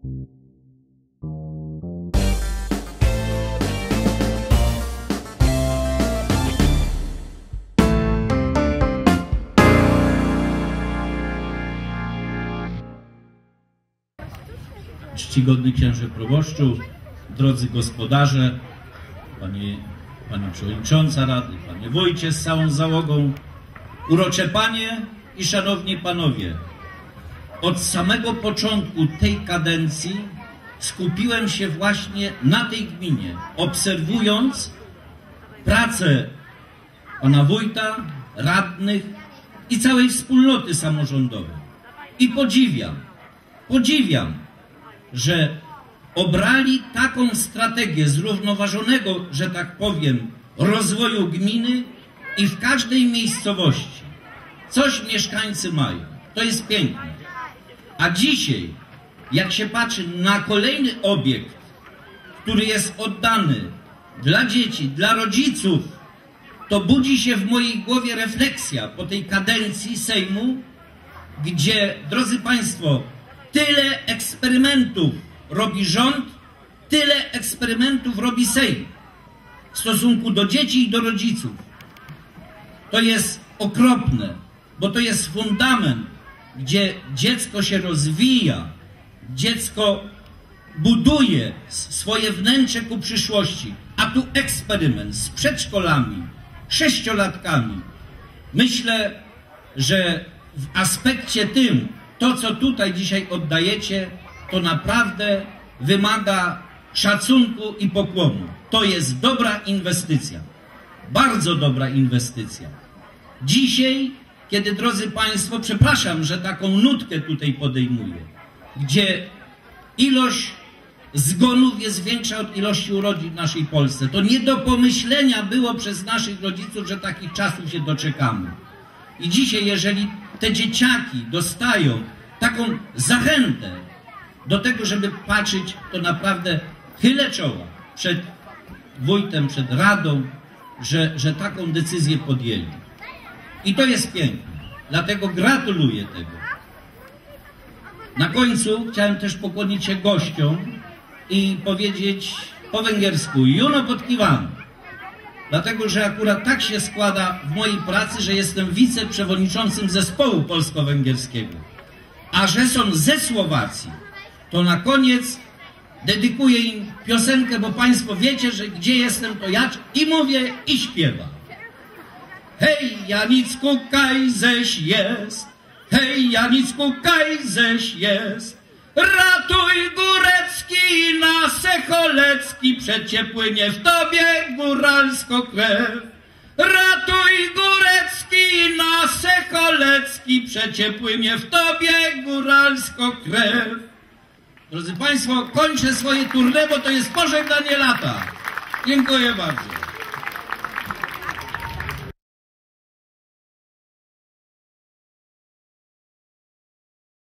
Czcigodny księże proboszczu, drodzy gospodarze, pani przewodnicząca rady, panie wójcie z całą załogą, urocze panie i szanowni panowie. Od samego początku tej kadencji skupiłem się właśnie na tej gminie, obserwując pracę pana wójta, radnych i całej wspólnoty samorządowej. I podziwiam, że obrali taką strategię zrównoważonego, że tak powiem, rozwoju gminy i w każdej miejscowości coś mieszkańcy mają. To jest piękne. A dzisiaj, jak się patrzy na kolejny obiekt, który jest oddany dla dzieci, dla rodziców, to budzi się w mojej głowie refleksja po tej kadencji Sejmu, gdzie, drodzy państwo, tyle eksperymentów robi rząd, tyle eksperymentów robi Sejm w stosunku do dzieci i do rodziców. To jest okropne, bo to jest fundament, gdzie dziecko się rozwija, dziecko buduje swoje wnętrze ku przyszłości, a tu eksperyment z przedszkolami, 6-latkami. Myślę, że w aspekcie tym, to co tutaj dzisiaj oddajecie, to naprawdę wymaga szacunku i pokłonu. To jest dobra inwestycja, bardzo dobra inwestycja. Dzisiaj, kiedy, drodzy państwo, przepraszam, że taką nutkę tutaj podejmuję, gdzie ilość zgonów jest większa od ilości urodzin w naszej Polsce, to nie do pomyślenia było przez naszych rodziców, że takich czasów się doczekamy. I dzisiaj, jeżeli te dzieciaki dostają taką zachętę do tego, żeby patrzeć, to naprawdę chylę czoła przed wójtem, przed radą, że taką decyzję podjęli. I to jest piękne. Dlatego gratuluję tego. Na końcu chciałem też pokłonić się gościom i powiedzieć po węgiersku Juno podkiwano. Dlatego, że akurat tak się składa w mojej pracy, że jestem wiceprzewodniczącym zespołu polsko-węgierskiego. A że są ze Słowacji, to na koniec dedykuję im piosenkę, bo państwo wiecie, że gdzie jestem, to ja i mówię, i śpiewam. Hej, Janicku, kajześ jest, hej, Janicku, kajześ jest, ratuj Górecki na Secholecki, przecie płynie w tobie góralsko krew. Ratuj Górecki na Secholecki, przecie płynie w tobie góralsko krew. Drodzy państwo, kończę swoje tournée, bo to jest pożegnanie lata. Dziękuję bardzo.